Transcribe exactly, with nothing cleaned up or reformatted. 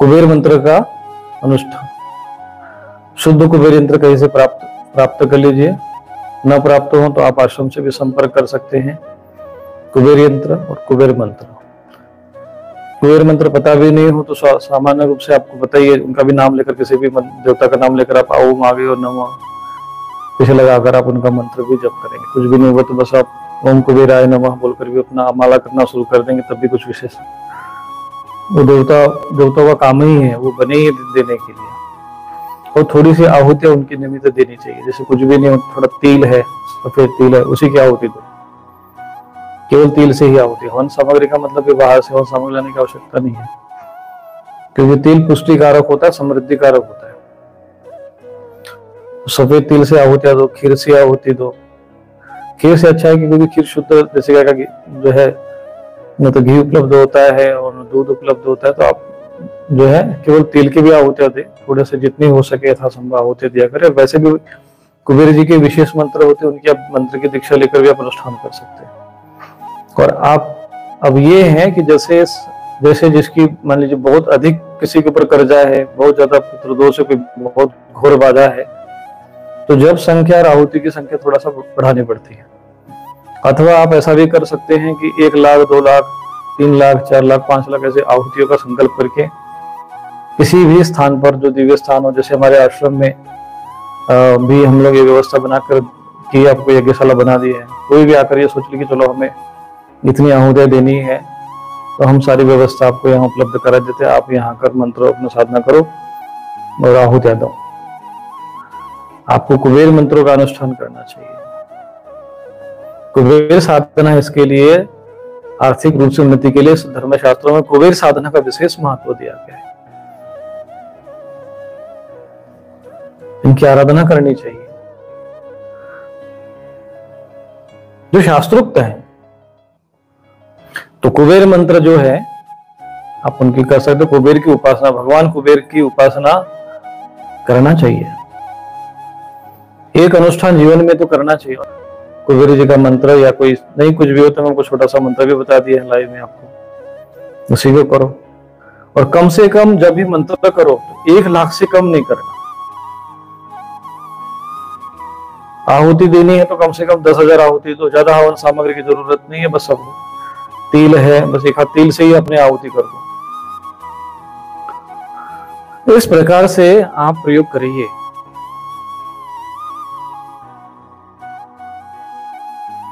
कुबेर मंत्र का अनुष्ठान। शुद्ध कुबेर यंत्र कहीं से प्राप्त प्राप्त कर लीजिए, न प्राप्त हो तो आप आश्रम से भी संपर्क कर सकते हैं। कुबेर यंत्र और कुबेर मंत्र, कुबेर मंत्र पता भी नहीं हो तो सामान्य रूप से आपको पता ही है, उनका भी नाम लेकर, किसी भी देवता का नाम लेकर आप ओम आगे और नमः पीछे लगाकर आप उनका मंत्र भी जप करेंगे। कुछ भी नहीं हुआ तो बस आप ओम कुबेराय नमः बोलकर भी अपना माला करना शुरू कर देंगे, तब भी कुछ विशेष। वो देवता देवताओं का काम ही है, वो बने ही देने के लिए। और थोड़ी सी आहुतियां उनकी निमित्त देनी चाहिए, जैसे कुछ भी नहीं हो, थोड़ा तिल है, सफेद तिल है, उसी की आहुति दो, केवल तिल से ही आहुति। हवन सामग्री का मतलब है बाहर से हवन सामग्री लाने की आवश्यकता नहीं है, क्योंकि तिल पुष्टिकारक होता है, समृद्धि कारक होता है। सफेद तिल से आहुतियां दो, खीर से आहुति दो। खीर से अच्छा है कि क्योंकि खीर शुद्ध जैसे क्या जो है न तो घी उपलब्ध होता है और न दूध उपलब्ध होता है, तो आप जो है केवल तिल की भी आहुतियां दे, थोड़े से जितनी हो सके यथासंभव आहुतियां दिया करें। वैसे भी कुबेर जी के विशेष मंत्र होते हैं, उनकी आप मंत्र की दीक्षा लेकर भी आप अनुष्ठान कर सकते हैं। और आप अब ये है कि जैसे जैसे जिसकी मान लीजिए बहुत अधिक किसी के ऊपर कर्जा है, बहुत ज्यादा पुत्रदोष है, बहुत घोर बाधा है, तो जब संख्या और आहुति की संख्या थोड़ा सा बढ़ानी पड़ती है। अथवा आप ऐसा भी कर सकते हैं कि एक लाख दो लाख तीन लाख चार लाख पांच लाख ऐसे आहुतियों का संकल्प करके किसी भी स्थान पर जो दिव्य स्थान हो, जैसे हमारे आश्रम में भी हम लोग ये व्यवस्था बनाकर की, आपको यज्ञशाला बना दी है। कोई भी आकर ये सोच ले कि चलो हमें इतनी आहुतियां देनी है, तो हम सारी व्यवस्था आपको यहाँ उपलब्ध करा देते हैं। आप यहाँ कर मंत्र अपना साधना करो और आहुतियां दो। आपको कुबेर मंत्रों का अनुष्ठान करना चाहिए। कुबेर साधना इसके लिए आर्थिक रूप से उन्नति के लिए धर्मशास्त्रों में कुबेर साधना का विशेष महत्व दिया गया है। इनकी आराधना करनी चाहिए जो शास्त्रोक्त है। तो कुबेर मंत्र जो है आप उनकी कर सकते हो। कुबेर की उपासना, भगवान कुबेर की उपासना करना चाहिए। एक अनुष्ठान जीवन में तो करना चाहिए। कुबेर जी का मंत्र या कोई नहीं कुछ भी हो तो मैं आपको छोटा सा मंत्र भी बता दिया है लाइव में, आपको उसी को करो। और कम से कम जब भी मंत्र करो तो एक लाख से कम नहीं करना। आहुति देनी है तो कम से कम दस हजार आहुति दो, ज्यादा हवन सामग्री की जरूरत नहीं है। बस सब तिल है, बस एक हाथ तिल से ही अपने आहुति कर दो। इस प्रकार से आप प्रयोग करिए।